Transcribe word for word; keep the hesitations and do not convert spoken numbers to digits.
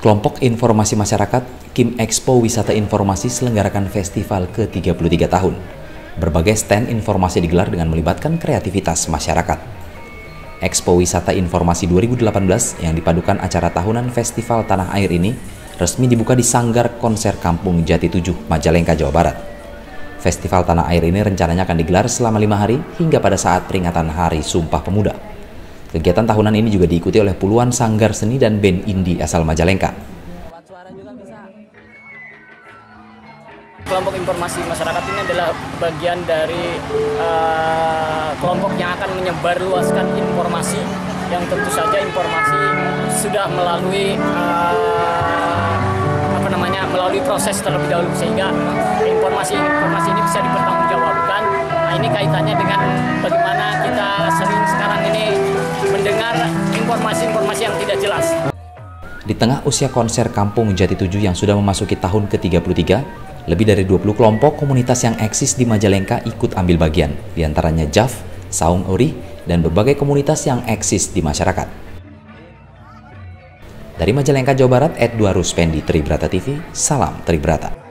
Kelompok Informasi Masyarakat Kim Expo Wisata Informasi selenggarakan festival ke tiga puluh tiga tahun. Berbagai stand informasi digelar dengan melibatkan kreativitas masyarakat. Expo Wisata Informasi dua ribu delapan belas yang dipadukan acara tahunan Festival Tanah Air ini resmi dibuka di Sanggar Konser Kampung Jati tujuh, Majalengka, Jawa Barat. Festival Tanah Air ini rencananya akan digelar selama lima hari hingga pada saat peringatan Hari Sumpah Pemuda. Kegiatan tahunan ini juga diikuti oleh puluhan sanggar seni dan band indie asal Majalengka. Kelompok informasi masyarakat ini adalah bagian dari uh, kelompok yang akan menyebarluaskan informasi yang tentu saja informasi sudah melalui uh, apa namanya melalui proses terlebih dahulu sehingga informasi-informasi ini bisa dipertanggungjawabkan. Nah, ini kaitannya dengan bagaimana kita sering sekarang ini mendengar informasi-informasi yang tidak jelas. Di tengah usia konser Kampung Jati tujuh yang sudah memasuki tahun ke tiga puluh tiga, lebih dari dua puluh kelompok komunitas yang eksis di Majalengka ikut ambil bagian, diantaranya J A V, Saung Ori, dan berbagai komunitas yang eksis di masyarakat. Dari Majalengka, Jawa Barat, Edward Ruspendi, Tribrata T V, salam Tribrata.